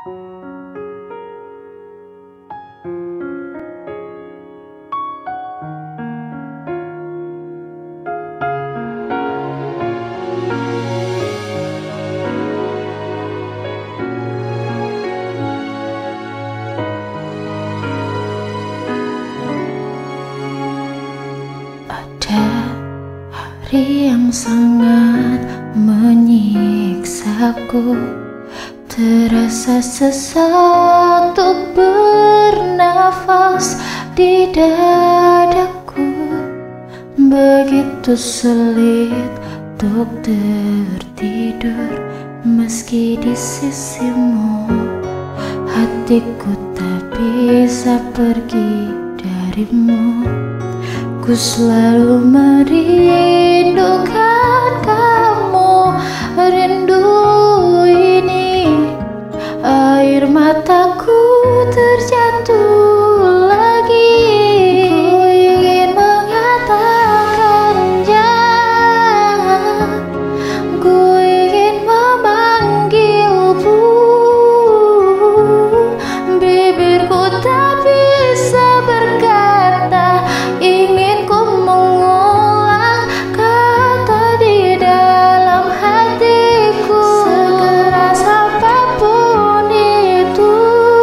Hari yang sangat menyiksaku, terasa sesak untuk bernafas di dadaku. Begitu sulit untuk tertidur meski di sisimu. Hatiku tak bisa pergi darimu. Ku selalu merindukan kamu. Rindu ini air mataku terjatuh lagi. Ku ingin mengatakannya, ku ingin memanggilmu. Bibirku tak bisa berkata, ingin mengulang kata di dalam hatiku. Sekeras apapun itu,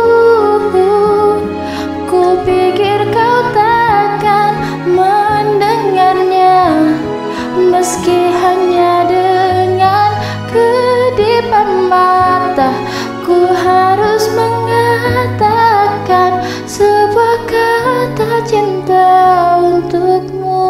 ku pikir kau takkan mendengarnya. Meski hanya dengan kedipan mata, ku harus mengatakan sebuah kata cinta untukmu.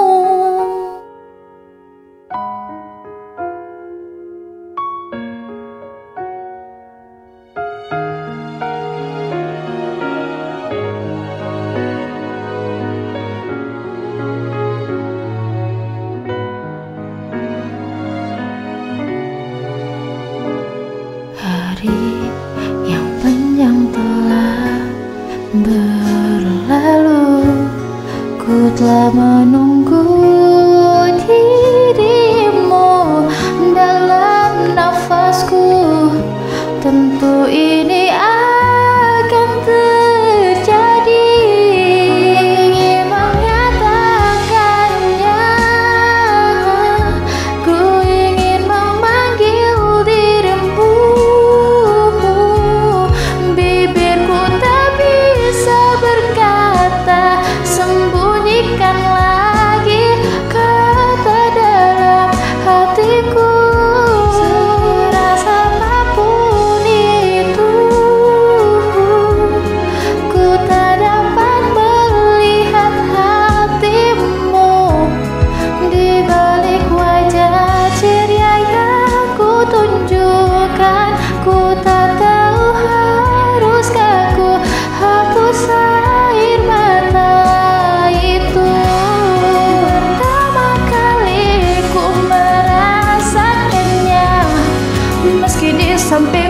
Hari yang panjang telah berlalu, ku telah menunggu dirimu dalam nafasku. Tentu ini akan terjadi. Ingin mengatakannya, ku ingin memanggil dirimu. Bibirku tak bisa berkata, sembunyikan lagi kata dalam hatiku. Sekeras apapun itu, ku tak dapat melihat hatimu. Di balik wajah ceria yang ku tunjukkan, ku tak tahu haruskah ku hapus air mata itu. Pertama kali ku merasakannya, meski di samping